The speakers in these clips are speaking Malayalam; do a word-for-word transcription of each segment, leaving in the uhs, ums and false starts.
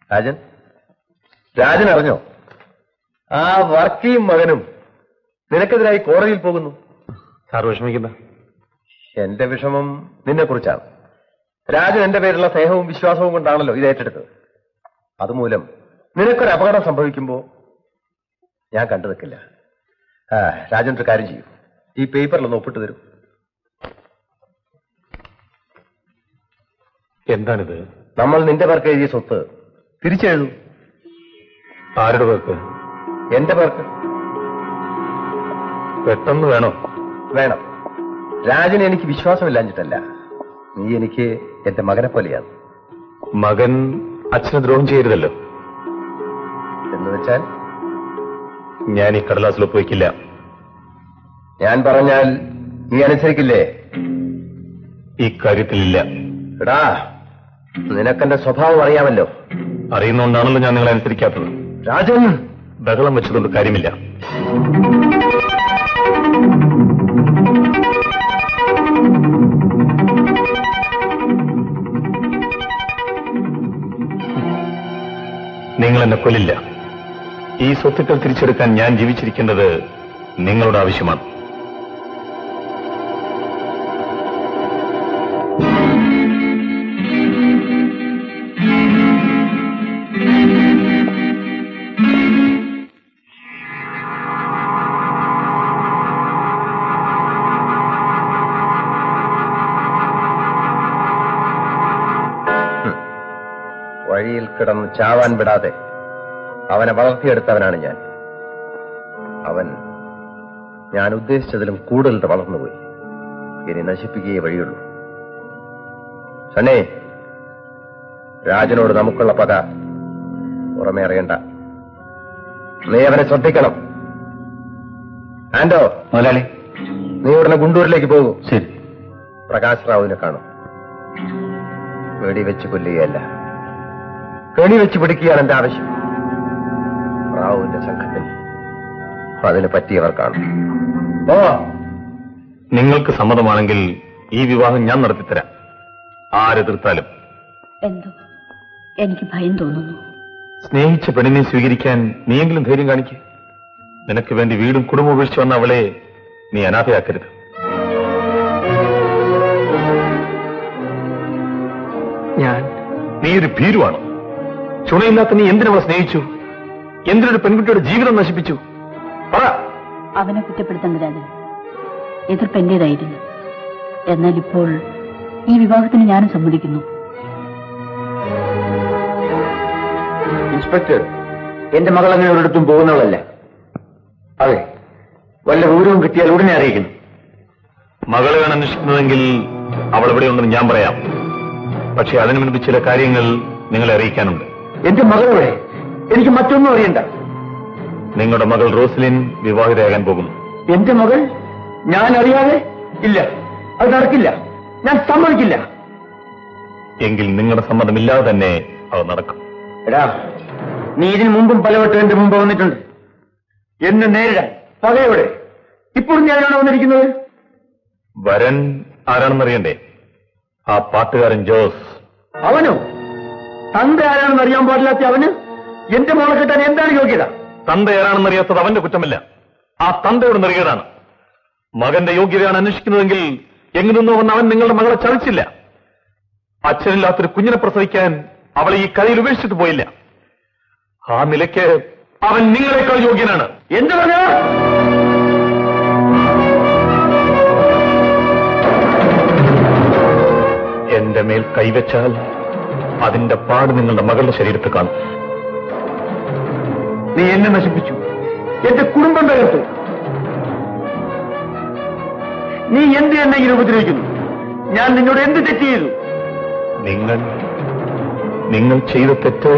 രാജൻ രാജൻ അറിഞ്ഞോ? ആ വർക്കിയും മകനും നിനക്കെതിരായി കോടതിയിൽ പോകുന്നു. സാർ വിഷമിക്കുന്ന എന്റെ വിഷമം നിന്നെ കുറിച്ചാണ്. രാജൻ എന്റെ പേരിലുള്ള സ്നേഹവും വിശ്വാസവും കൊണ്ടാണല്ലോ ഇത് ഏറ്റെടുത്തത്. അതുമൂലം നിനക്കൊരു അപകടം സംഭവിക്കുമ്പോ ഞാൻ കണ്ടു നിൽക്കില്ല. ആ രാജൻ ഒരു കാര്യം ചെയ്യൂ, ഈ പേപ്പറിലൊന്ന് ഒപ്പിട്ട് തരൂ. എന്താണിത്? നമ്മൾ നിന്റെ പേർക്ക് എഴുതിയ സ്വത്ത് തിരിച്ചെഴുതൂ. ആരുടെ പേർക്ക്? എന്റെ പേർക്ക്. പെട്ടെന്ന് വേണോ? വേണം. രാജന് എനിക്ക് വിശ്വാസമില്ലാഞ്ഞിട്ടല്ല, നീ എനിക്ക് എന്റെ മകനെ പോലെയാണ്. മകൻ അച്ഛന് ദ്രോഹം ചെയ്യരുതല്ലോ. എന്ന് വെച്ചാൽ ഞാൻ ഈ കടലാസിൽ ഒപ്പുവയ്ക്കില്ല. ഞാൻ പറഞ്ഞാൽ നീ അനുസരിക്കില്ലേ? ഈ കാര്യത്തിലില്ല. എടാ, നിനക്കെന്റെ സ്വഭാവം അറിയാമല്ലോ. അറിയുന്നോണ്ടാണല്ലോ ഞാൻ നിങ്ങളെ അനുസരിക്കാത്തത്. രാജൻ, ബഹളം വെച്ചതുകൊണ്ട് കാര്യമില്ല. നിങ്ങൾ എന്നെ കൊല്ലില്ല. ഈ സ്വത്തുക്കൾ തിരിച്ചെടുക്കാൻ ഞാൻ ജീവിച്ചിരിക്കേണ്ടത് നിങ്ങളുടെ ആവശ്യമാണ്. വഴിയിൽ കിടന്ന് ചാവാൻ വിടാതെ അവനെ വളർത്തിയെടുത്തവനാണ് ഞാൻ. അവൻ ഞാൻ ഉദ്ദേശിച്ചതിലും കൂടുതൽ വളർന്നുപോയി. ഇനി നശിപ്പിക്കുകയേ വഴിയുള്ളൂ. സണ്ണേ, രാജനോട് നമുക്കുള്ള പക പുറമേ അറിയണ്ട. നീ അവനെ ശ്രദ്ധിക്കണം. ആൻഡോ, മുതലാളി, നീ ഉടനെ ഗുണ്ടൂരിലേക്ക് പോകൂ. ശരി. പ്രകാശ് റാവുവിനെ കാണും. വെടിവെച്ച് കൊല്ലുകയല്ല, കെണി വെച്ച് പിടിക്കുകയാണ് എന്റെ ആവശ്യം. റാവുവിന്റെ സംഘത്തിൽ അതിന് പറ്റിയവർ കാണും. ഓ, നിങ്ങൾക്ക് സമ്മതമാണെങ്കിൽ ഈ വിവാഹം ഞാൻ നടത്തിത്തരാം. ആരെതിർത്താലും. എന്തോ എനിക്ക് ഭയം തോന്നുന്നു. സ്നേഹിച്ച പെണ്ണിനെ സ്വീകരിക്കാൻ നീയെങ്കിലും ധൈര്യം കാണിക്ക്. നിനക്ക് വേണ്ടി വീടും കുടുംബം ഉപേക്ഷിച്ചു വന്ന അവളെ നീ അനാഥയാക്കരുത്. ഞാൻ നീ ഒരു ഭീരുവാണ്. ചുണയില്ലാത്ത നീ എന്തിനവളെ സ്നേഹിച്ചു? എന്തിനൊരു പെൺകുട്ടിയുടെ ജീവിതം നശിപ്പിച്ചു? പറ. അവനെ കുറ്റപ്പെടുത്തേണ്ട രാജൻ. എതിർപ്പ് എന്റേതായിരുന്നു. എന്നാൽ ഇപ്പോൾ ഈ വിവാഹത്തിന് ഞാനും സമ്മതിക്കുന്നു. ഇൻസ്പെക്ടർ, എന്റെ മകൾ അങ്ങനെ ഒരിടത്തും പോകുന്നവളല്ല. അതെ, വല്ല വിവരവും കിട്ടിയാൽ ഉടനെ അറിയിക്കുന്നു. മകളെയാണ് അന്വേഷിക്കുന്നതെങ്കിൽ അവൾ എവിടെയുണ്ടെന്ന് ഞാൻ പറയാം. പക്ഷെ അതിനു മുൻപ് ചില കാര്യങ്ങൾ നിങ്ങളെ അറിയിക്കാനുണ്ട്. എന്റെ മകളോടെ എനിക്ക് മറ്റൊന്നും അറിയണ്ട. നിങ്ങളുടെ മകൾ റോസ്ലിൻ വിവാഹിതയാകാൻ പോകുന്നു. എന്റെ മകൾ? ഞാൻ അറിയാതെ? ഇല്ല, അത് നടക്കില്ല. ഞാൻ സമ്മതിക്കില്ല. എങ്കിൽ നിങ്ങളുടെ സമ്മതമില്ലാതെ തന്നെ അത് നടക്കും. എടാ, നീ ഇതിനു മുമ്പും പലവട്ടം എന്റെ മുമ്പ് വന്നിട്ടുണ്ട് എന്നെ നേരിടാൻ. പകയോടെ ഇപ്പോഴും ഞാനാണ് വന്നിരിക്കുന്നത്. വരൻ ആരാണെന്നറിയണ്ടേ? ആ പാട്ടുകാരൻ ജോസ്. അവനോ? തന്റെ ആരാണെന്ന് അറിയാൻ പാടില്ലാത്ത അവന് എന്റെ മോളെ കിട്ടാൻ എന്താണ് യോഗ്യത? തന്ത ആരാണെന്നറിയാത്തത് അവന്റെ കുറ്റമല്ല, ആ തന്തയോട് നെറുകേടാണ്. മകന്റെ യോഗ്യതയാണ് അന്വേഷിക്കുന്നതെങ്കിൽ എങ്ങനെന്നോ വന്ന് അവൻ നിങ്ങളുടെ മകളെ ചതിച്ചില്ല. അച്ഛനില്ലാത്തൊരു കുഞ്ഞിനെ പ്രസവിക്കാൻ അവളെ ഈ കഥയിൽ ഉപേക്ഷിച്ചിട്ട് പോയില്ല. ആ നിലയ്ക്ക് അവൻ നിങ്ങളെക്കാൾ യോഗ്യനാണ്. എന്ത് പറഞ്ഞ? എന്റെ മേൽ കൈവച്ചാൽ അതിന്റെ പാട് നിങ്ങളുടെ മകളുടെ ശരീരത്തിൽ കാണും. നീ എന്നെ നശിപ്പിച്ചു, എന്റെ കുടുംബം തകർത്തു. നീ എന്ത് എന്നെ ഇങ്ങനെ ഉപദ്രവിക്കുന്നു? ഞാൻ നിന്നോട് എന്ത് തെറ്റ് ചെയ്തു? നിങ്ങൾ നിങ്ങൾ ചെയ്ത തെറ്റ്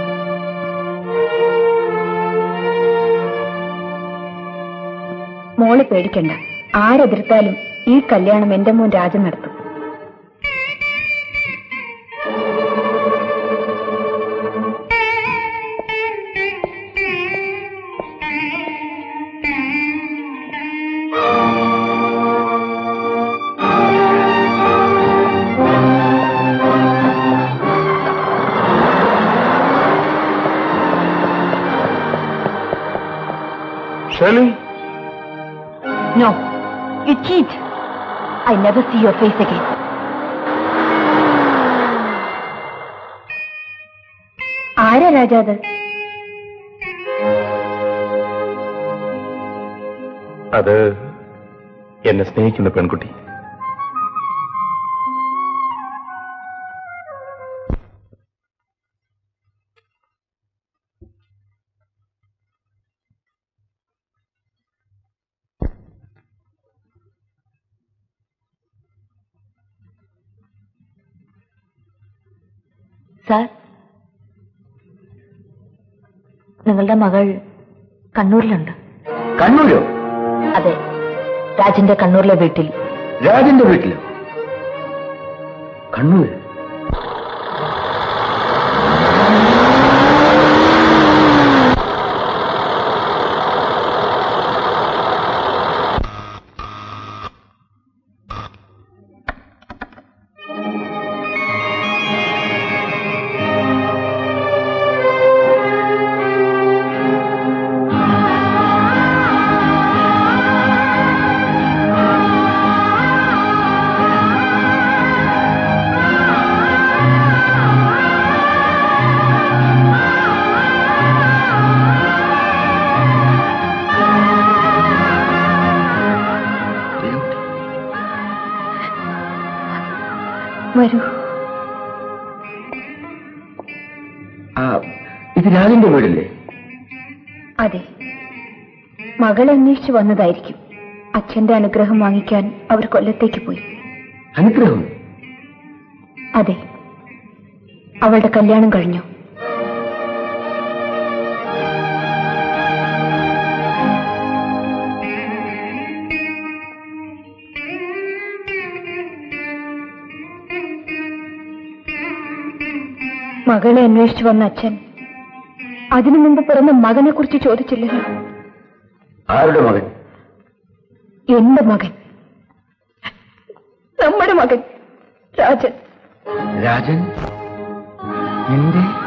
മോൾ മോള് പേടിക്കണ്ട. ആരെതിർത്താലും ഈ കല്യാണം എന്റെ മോൻ രാജൻ നടത്തും. Shirley? No, you cheat. I never see your face again. ആരാ രാജാ അത്? അത് എന്നെ സ്നേഹിക്കുന്ന പെൺകുട്ടി. സാർ, നിങ്ങളുടെ മകൾ കണ്ണൂരിലുണ്ട്. കണ്ണൂരോ? അതെ, രാജന്റെ കണ്ണൂരിലെ വീട്ടിൽ. രാജന്റെ വീട്ടിലോ? കണ്ണൂർ? വരൂ. ഇത് രാജന്റെ വീടല്ലേ? അതെ, മകളെ അന്വേഷിച്ചു വന്നതായിരിക്കും. അച്ഛന്റെ അനുഗ്രഹം വാങ്ങിക്കാൻ അവർ കൊല്ലത്തേക്ക് പോയി. അനുഗ്രഹം? അതെ, അവളുടെ കല്യാണം കഴിഞ്ഞു. മകളെ അന്വേഷിച്ചു വന്ന അച്ഛൻ അതിനു മുമ്പ് പിറന്ന മകനെ കുറിച്ച് ചോദിച്ചില്ലല്ലോ. ആരുടെ മകൻ? എന്റെ മകൻ, നമ്മുടെ മകൻ രാജൻ. രാജൻ? നിന്റെ